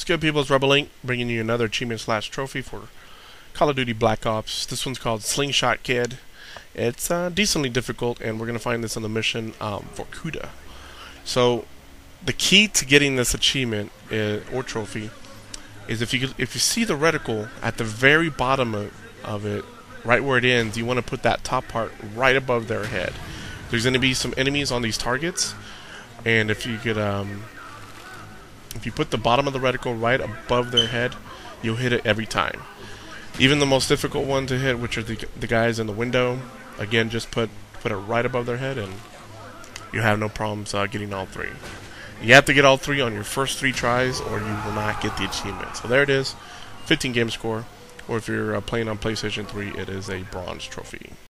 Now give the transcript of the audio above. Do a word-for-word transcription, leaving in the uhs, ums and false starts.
What's good, people? It's Rebel Link bringing you another achievement slash trophy for Call of Duty Black Ops. This one's called Slingshot Kid. It's uh, decently difficult, and we're going to find this on the mission um, for Kuda. So, the key to getting this achievement is, or trophy is if you if you see the reticle at the very bottom of, of it, right where it ends, you want to put that top part right above their head. There's going to be some enemies on these targets, and if you could um, if you put the bottom of the reticle right above their head, you'll hit it every time. Even the most difficult one to hit, which are the, the guys in the window, again, just put put it right above their head, and you have no problems uh, getting all three. You have to get all three on your first three tries, or you will not get the achievement. So there it is, fifteen game score. Or if you're uh, playing on PlayStation three, it is a bronze trophy.